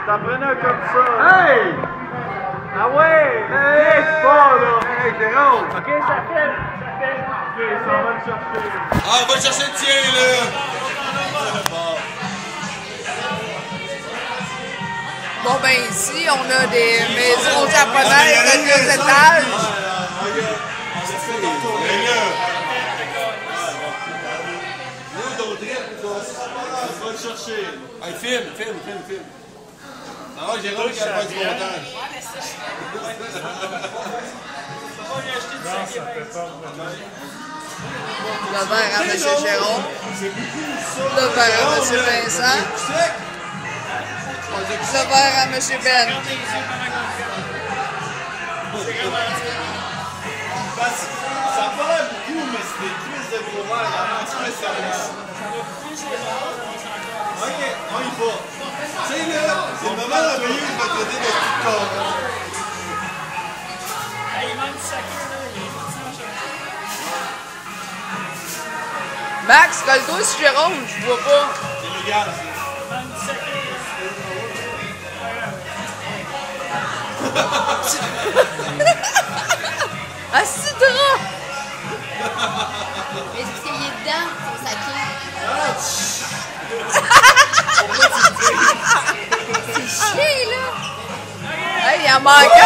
T'en prenais comme ça. Hey! Ah ouais! Hey, c'est pas là! Hey, Jérôme! Ok, ça fait. Ok, ça va le chercher. Ah, on va le chercher le tien, là! Bon, ben ici, on a des maisons japonaises de 2 étages. On va le chercher. Hey, filme. Ah, Jérôme qui a pas du montage. Le verre à M. Jérôme. Le verre à M. Vincent. Le verre à M. Ben. Ça a pas l'air beaucoup, mais c'est des cuisses de gros verres. Ok, on y va. Tu sais, là, c'est le moment merveilleux de me traiter de petit corps. Il manque du sacré, là. Il est parti en chercher. Max, colle-toi sur Jérôme, je vois pas. C'est légal, ça. Il manque du sacré. Ah, c'est drôle! Mais c'est parce qu'il est dedans, son sacré. C'est chier, là. Hey, il en manque un, là!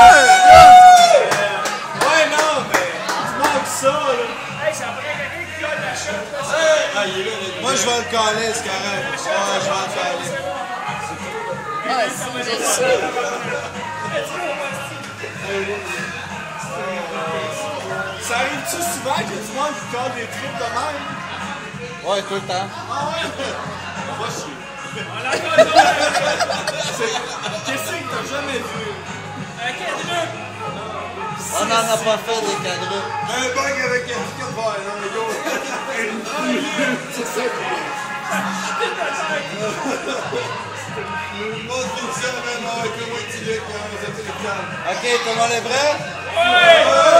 Ouais, non, mais tu manques ça, là. Hey, ça prend quelqu'un qui colle la chatte. Ah, il est là. Moi, je vais le caler, c'est correct. Ouais, je vais le caler. Ah, c'est sûr! Ça arrive-tu souvent qu'il y a du monde qui colle des trucs de même? Ouais, tout le temps. Ah ouais? Va chier. Qu'est-ce que t'as jamais vu? Un quadruple. On n'en a pas fait des quadruples. Un bug avec un ticket de verre, non, mais go. C'est ça. Ok, tout le monde est prêt? Ouais!